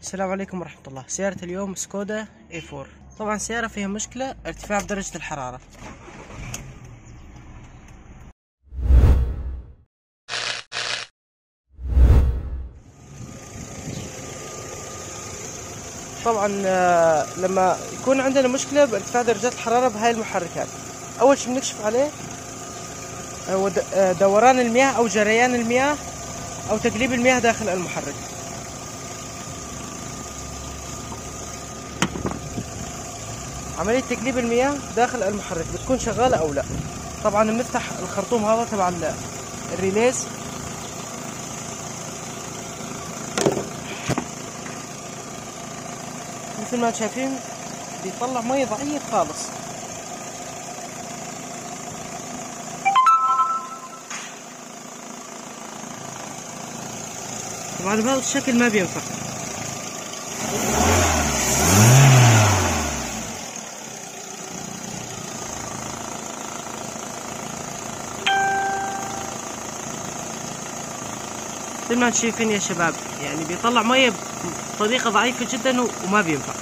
السلام عليكم ورحمة الله. سيارة اليوم سكودا A4. طبعا السيارة فيها مشكلة ارتفاع بدرجة الحرارة. طبعا لما يكون عندنا مشكلة بارتفاع درجات الحرارة بهاي المحركات، أول شي بنكشف عليه هو دوران المياه أو جريان المياه أو تقليب المياه داخل المحرك. عملية تقليب المياه داخل المحرك بتكون شغالة أو لا. طبعا بنفتح الخرطوم هذا تبع الريليز، مثل ما شايفين بيطلع مي ضعيف خالص. طبعا بهذا الشكل ما بينفع. مثل ما شايفين يا شباب، يعني بيطلع مية بطريقة ضعيفة جدا وما بينفع.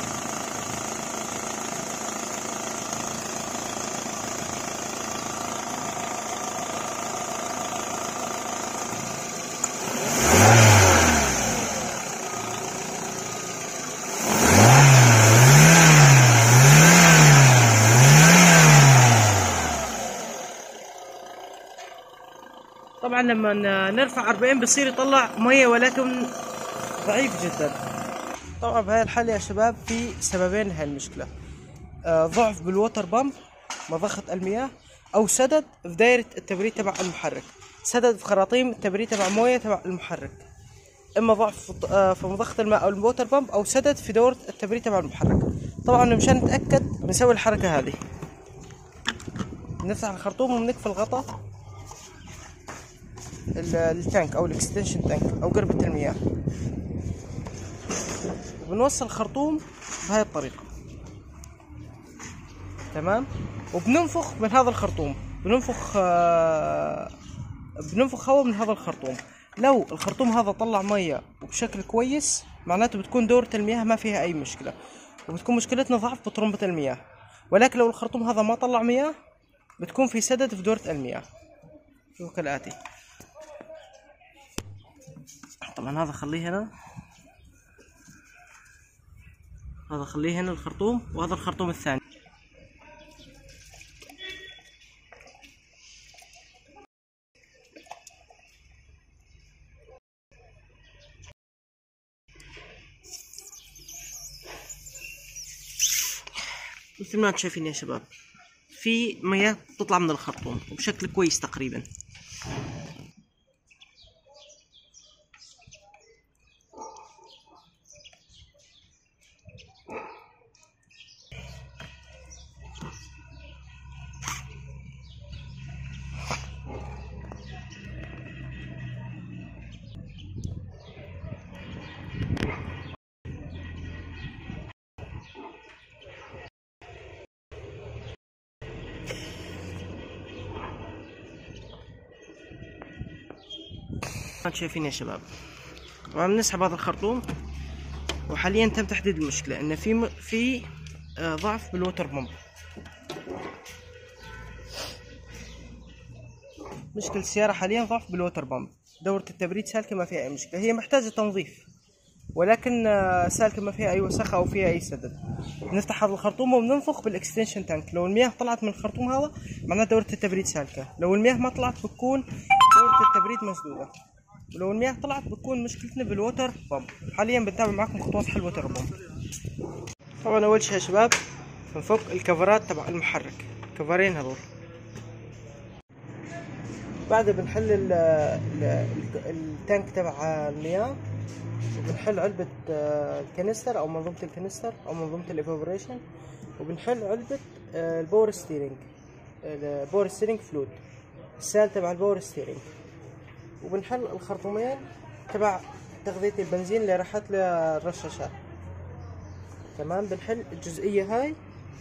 طبعا لما نرفع 40 بصير يطلع مية ولكن ضعيف جدا. طبعا بهاي الحالة يا شباب في سببين لهي المشكلة: ضعف بالوتر بامب مضخة المياه، أو سدد في دايرة التبريد تبع المحرك، سدد في خراطيم التبريد تبع موية تبع المحرك. إما ضعف في مضخة الماء أو الوتر بامب، أو سدد في دورة التبريد تبع المحرك. طبعا مشان نتأكد بنسوي الحركة هذه، بنفتح الخرطوم وبنقفل الغطاء التانك او الاكستنشن تانك او قربة المياه، وبنوصل الخرطوم بهاي الطريقة. تمام. وبننفخ من هذا الخرطوم، بننفخ هواء من هذا الخرطوم. لو الخرطوم هذا طلع مية وبشكل كويس معناته بتكون دورة المياه ما فيها اي مشكلة، وبتكون مشكلتنا ضعف بطرمبة المياه. ولكن لو الخرطوم هذا ما طلع مياه بتكون في سدد في دورة المياه. شوفوا كالآتي. طبعا هذا خليه هنا، هذا خليه هنا الخرطوم، وهذا الخرطوم الثاني. مثل ما انتم شايفين يا شباب في مياه تطلع من الخرطوم وبشكل كويس تقريبا. انتم شايفين يا شباب، وعم نسحب هذا الخرطوم، وحاليا تم تحديد المشكلة ان في ضعف بالوتر بامب. مشكلة السيارة حاليا ضعف بالوتر بامب، دورة التبريد سالكة ما فيها اي مشكلة، هي محتاجة تنظيف ولكن سالكة ما فيها اي وسخة او فيها اي سدد. بنفتح هذا الخرطوم وبننفخ بالاكستنشن تانك. لو المياه طلعت من الخرطوم هذا معناه دورة التبريد سالكة، لو المياه ما طلعت بتكون دورة التبريد مسدودة، ولو المياه طلعت بتكون مشكلتنا بالوتر بامب. حاليا بنتابع معكم خطوات حل الوتر بامب. طبعا اول شيء يا شباب بنفك الكفرات تبع المحرك، كفرين هذول. بعدها بنحل التانك تبع المياه، وبنحل علبة الكنستر او منظومة الكنستر او منظومة الايفابوريشن، وبنحل علبة الباور ستيرنج، الباور ستيرنج فلويد، السائل تبع الباور ستيرنج. وبنحل الخرطومين تبع تغذية البنزين اللي راحت للرشاشات. تمام. بنحل الجزئية هاي،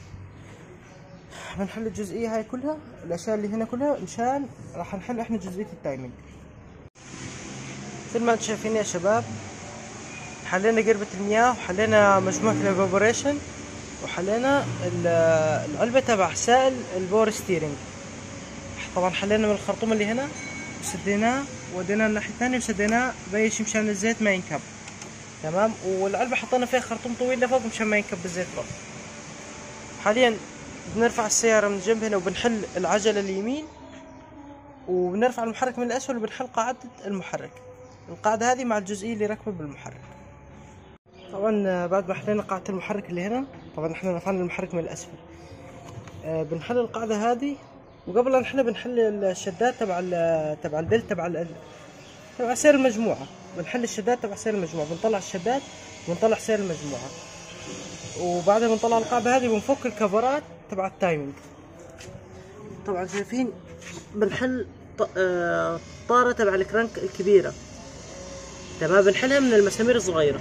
بنحل الجزئية هاي كلها، الاشياء اللي هنا كلها، مشان راح نحل احنا جزئية التايمينج. مثل ما انتم شايفين يا شباب حلينا قربة المياه، وحلينا مجموعة الايفابوريشن، وحلينا العلبة تبع سائل البور ستيرنج. طبعا حلينا من الخرطوم اللي هنا وسديناه، وديناه الناحية الثانية وسديناه بيش مشان الزيت ما ينكب. تمام. والعلبة حطينا فيها خرطوم طويل لفوق مشان ما ينكب الزيت فوق. حاليا بنرفع السيارة من جنب هنا وبنحل العجلة اليمين، وبنرفع المحرك من الأسفل وبنحل قاعدة المحرك. القاعدة هذه مع الجزئية اللي راكبة بالمحرك. طبعا بعد ما حلينا قاعدة المحرك اللي هنا، طبعا احنا رفعنا المحرك من الأسفل، بنحل القاعدة هذه. وقبل أن نحلها بنحل الشدات تبع البلت تبع سير المجموعة. بنحل الشدات تبع سير المجموعة، بنطلع الشدات ونطلع سير المجموعة. وبعدها بنطلع القاعدة هذه وبنفك الكفرات تبع التايمينج. طبعا شايفين بنحل طارة تبع الكرانك الكبيرة. تمام. بنحلها من المسامير الصغيرة،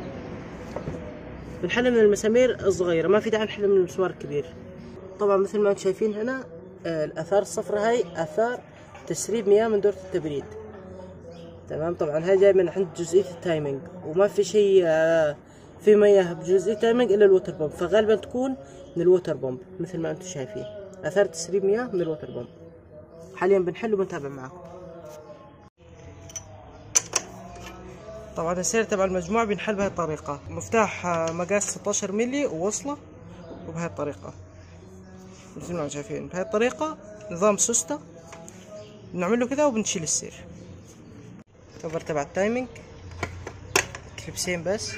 ما في داعي نحلها من المسمار الكبير. طبعا مثل ما انتم شايفين هنا الآثار الصفراء هاي آثار تسريب مياه من دورة التبريد. تمام. طبعا هاي جاي من عند جزئية التايمينج، وما في شيء في مياه بجزئية التايمينج إلا الوتر بومب، فغالبا تكون من الوتر بومب. مثل ما انتم شايفين آثار تسريب مياه من الوتر بومب. حاليا بنحل وبنتابع معاكم. طبعا السير تبع المجموعة بينحل بهاي الطريقة. مفتاح مقاس 16 ملي ووصلة، وبهاي الطريقة مثل ما شايفين. بهاي الطريقة نظام سوسته، بنعمل له كذا وبنشيل السير. كفر تبع التايمينج كليبسين بس.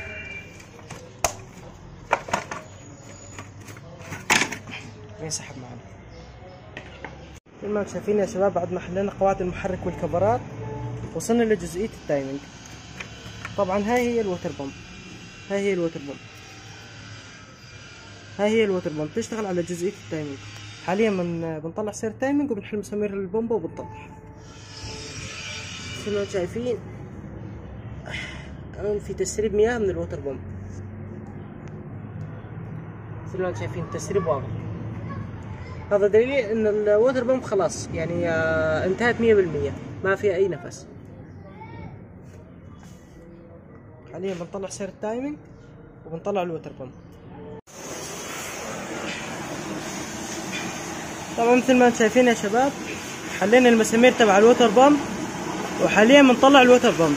بينسحب معنا. مثل ما شايفين يا شباب، بعد ما حلينا قواعد المحرك والكفرات وصلنا لجزئية التايمينج. طبعا هاي هي الوتر بومب تشتغل على جزئية التايمينج. حاليا بنطلع سير التايمينج وبنحل مسامير البومبة وبنطلع. مثل ما شايفين في تسريب مياه من الوتر بومب. مثل ما شايفين التسريب واضح. هذا دليل ان الوتر بومب خلاص يعني انتهت 100%، ما فيها اي نفس. حاليا بنطلع سير التايمينج وبنطلع الوتر بومب. طبعا مثل ما انتم شايفين يا شباب، حلينا المسامير تبع الوتر بومب، وحاليا بنطلع الوتر بومب.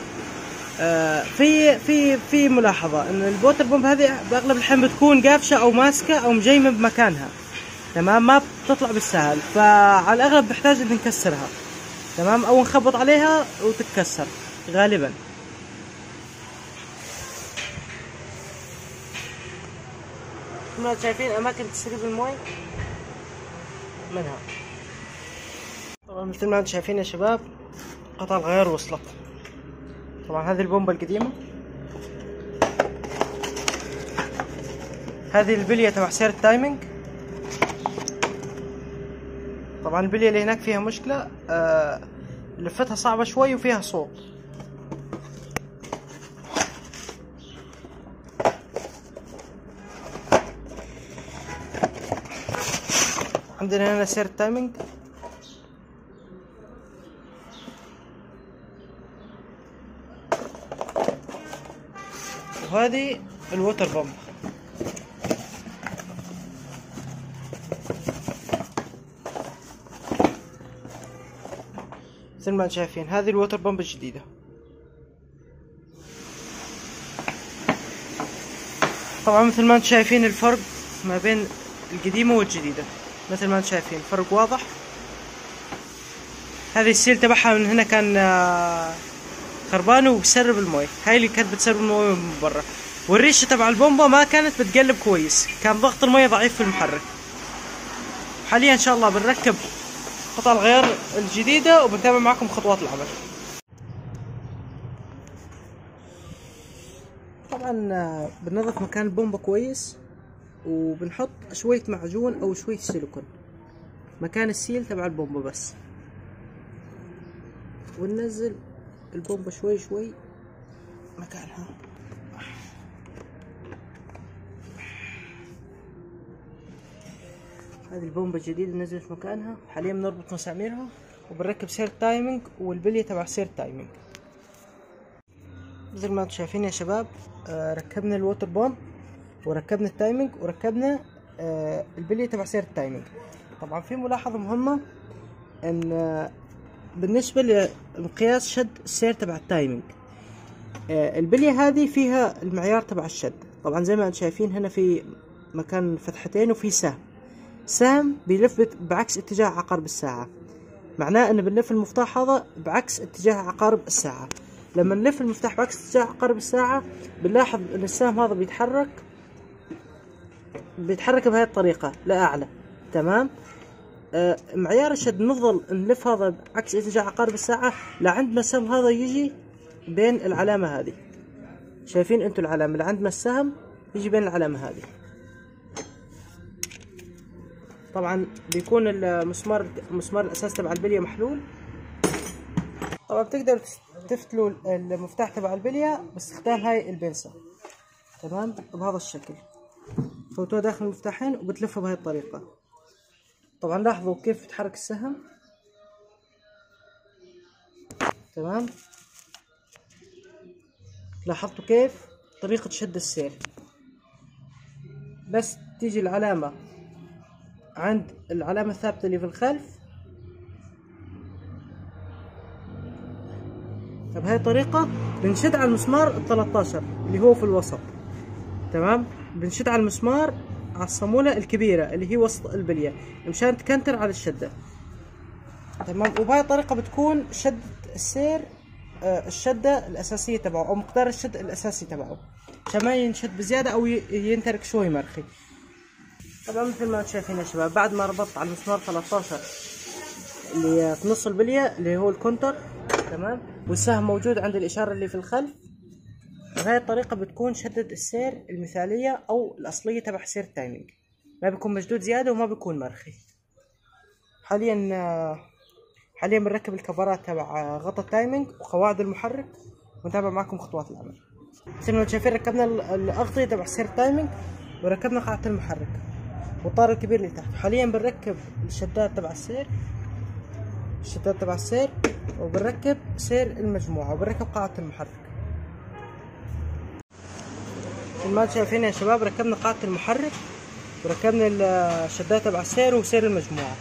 في ملاحظة ان الوتر بومب هذه باغلب الحين بتكون قافشة او ماسكة او مجيمة بمكانها. تمام. ما بتطلع بالسهل، فعلى الاغلب بحتاج ان نكسرها. تمام. او نخبط عليها وتتكسر غالبا. ما شايفين اماكن تسريب الموي منها. طبعا مثل ما انتم شايفين يا شباب، قطع الغيار وصلت. طبعا هذه البومبة القديمة، هذه البلية تبع سير التايمينج. طبعا البلية اللي هناك فيها مشكلة، لفتها صعبة شوي وفيها صوت. عندنا هنا سير التايمينج، وهذه الوتر بومب. مثل ما انتم شايفين هذه الوتر بومب الجديدة. طبعا مثل ما انتم شايفين الفرق ما بين القديمة والجديدة، مثل ما انتم شايفين فرق واضح. هذه السيل تبعها من هنا كان خربان وبسرب المويه، هاي اللي كانت بتسرب المويه من برا. والريشه تبع البومبا ما كانت بتقلب كويس، كان ضغط المويه ضعيف في المحرك. حاليا ان شاء الله بنركب قطع الغيار الجديده وبنتابع معكم خطوات العمل. طبعا بننظف مكان البومبا كويس، وبنحط شويه معجون او شويه سيليكون مكان السيل تبع البومبا بس، وننزل البومبا شوي شوي مكانها. هذه البومبا الجديدة نزلت مكانها. حاليا بنربط مساميرها وبنركب سير التايمينج والبلية تبع سير التايمينج. مثل ما انتم شايفين يا شباب، ركبنا الووتر بومب وركبنا التايمنج وركبنا البلية تبع سير التايمنج. طبعا في ملاحظة مهمة ان بالنسبة لمقياس شد السير تبع التايمنج، البلية هذه فيها المعيار تبع الشد. طبعا زي ما انتم شايفين هنا في مكان فتحتين وفي سهم بيلف بعكس اتجاه عقارب الساعة، معناه ان بنلف المفتاح هذا بعكس اتجاه عقارب الساعة. لما نلف المفتاح بعكس اتجاه عقارب الساعة بنلاحظ ان السهم هذا بيتحرك بهذه الطريقة لأعلى. تمام. معيار الشد نفضل نلف هذا بعكس اتجاه عقارب الساعة لعند ما السهم هذا يجي بين العلامة هذه. شايفين انتم العلامة لعند ما السهم يجي بين العلامة هذه. طبعا بيكون المسمار الاساس تبع البلية محلول. طبعا بتقدروا تفتلوا المفتاح تبع البلية باستخدام هاي البنسة. تمام. بهذا الشكل فوتوها داخل المفتاحين وبتلفها بهاي الطريقة. طبعا لاحظوا كيف يتحرك السهم. تمام. لاحظتوا كيف طريقة شد السير، بس تيجي العلامة عند العلامة الثابتة اللي في الخلف بهاي الطريقة بنشد على المسمار ال13 اللي هو في الوسط. تمام. بنشد على المسمار على الصامولة الكبيرة اللي هي وسط البلية مشان تكنتر على الشدة. تمام. وبهاي الطريقة بتكون شدة السير الشدة الأساسية تبعه أو مقدار الشد الأساسي تبعه عشان ما ينشد بزيادة أو ينترك شوي مرخي. طبعا مثل ما انتم شايفين يا شباب، بعد ما ربطت على المسمار 13 اللي في نص البلية اللي هو الكونتر، تمام، والسهم موجود عند الإشارة اللي في الخلف، بهاي الطريقة بتكون شدة السير المثالية أو الأصلية تبع سير التايمينج، ما بيكون مشدود زيادة وما بيكون مرخي. حاليا بنركب الكفرات تبع غطا التايمينج وقواعد المحرك ونتابع معكم خطوات العمل. مثل ما انتم شايفين ركبنا الأغطية تبع سير التايمينج وركبنا قاعدة المحرك والطار الكبير اللي تحت. حاليا بنركب الشدات تبع السير وبنركب سير المجموعة وبنركب قاعدة المحرك. مثل ما انتم شايفين يا شباب ركبنا قاعدة المحرك وركبنا الشدات تبع السير وسير المجموعة.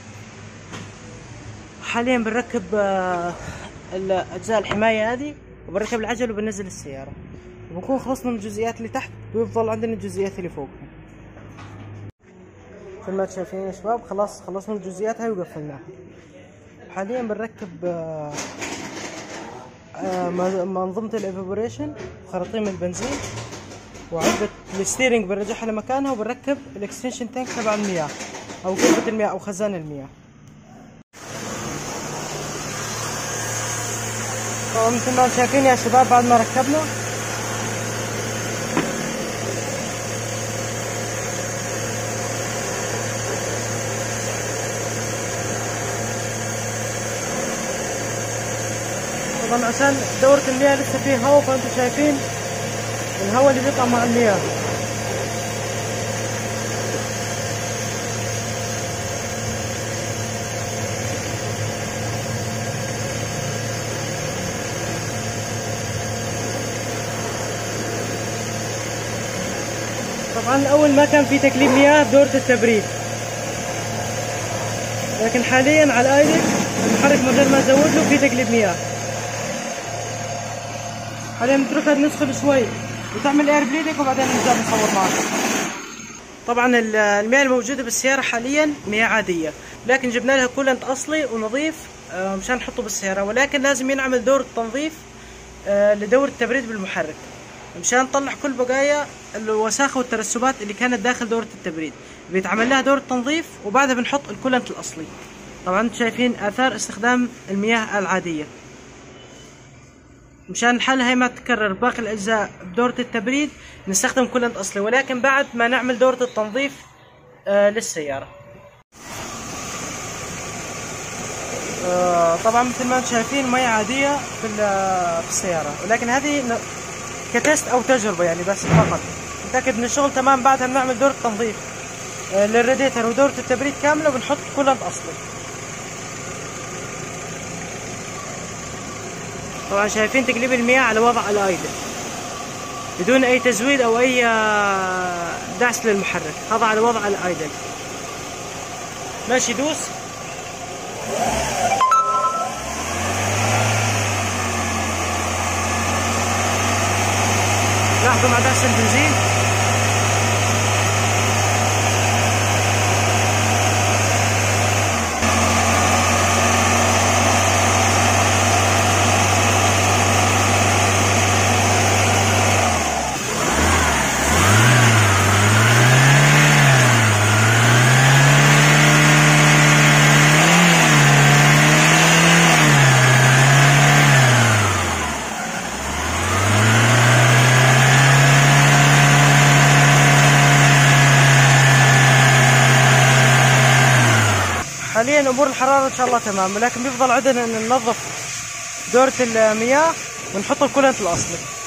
حاليا بنركب الأجزاء الحماية هذه وبنركب العجل وبننزل السيارة وبنكون خلصنا من الجزئيات اللي تحت ويفضل عندنا الجزئيات اللي فوقها. مثل ما انتم شايفين يا شباب خلصنا من الجزئيات هاي وقفلناها. حاليا بنركب منظومة الايفابوريشن وخراطيم البنزين وعلبة الستيرنج بنرجعها لمكانها وبنركب الاكستنشن تانك تبع المياه او قربة المياه او خزان المياه. طبعا مثل ما انتم شايفين يا شباب بعد ما ركبنا طبعا عشان دورة المياه لسه فيه هواء، فانتم شايفين الهواء اللي بيطلع مع المياه. طبعا اول ما كان في تكليف مياه بدورة التبريد، لكن حاليا على الايدك المحرك من غير ما ازود له في تكليف مياه. حاليا نتركها ندخل شوي وتعمل اير بليدنج وبعدين نرجع نصور معك. طبعا المياه الموجودة بالسيارة حاليا مياه عادية، لكن جبنا لها كولنت اصلي ونظيف مشان نحطه بالسيارة، ولكن لازم ينعمل دورة تنظيف لدورة التبريد بالمحرك مشان نطلع كل بقايا الوساخة والترسبات اللي كانت داخل دورة التبريد. بيتعمل لها دورة تنظيف وبعدها بنحط الكولنت الاصلي. طبعا انتم شايفين اثار استخدام المياه العادية مشان الحالة هي ما تتكرر باقي الأجزاء بدورة التبريد نستخدم كولنت أصلي، ولكن بعد ما نعمل دورة التنظيف للسيارة. طبعا مثل ما انتم شايفين مياه عادية في السيارة، ولكن هذه كتست أو تجربة يعني بس فقط نتأكد إن الشغل تمام. بعدها بنعمل دورة تنظيف للراديتر ودورة التبريد كاملة وبنحط كولنت أصلي. طبعا شايفين تقليب المياه على وضع الايدل. بدون اي تزويد او اي دعس للمحرك. هذا على وضع الايدل. ماشي دوس. لاحظوا مع دعس البنزين حاليا امور الحراره ان شاء الله تمام، ولكن بيفضل عندنا ان ننظف دورة المياه ونحط الكولنت الاصلي.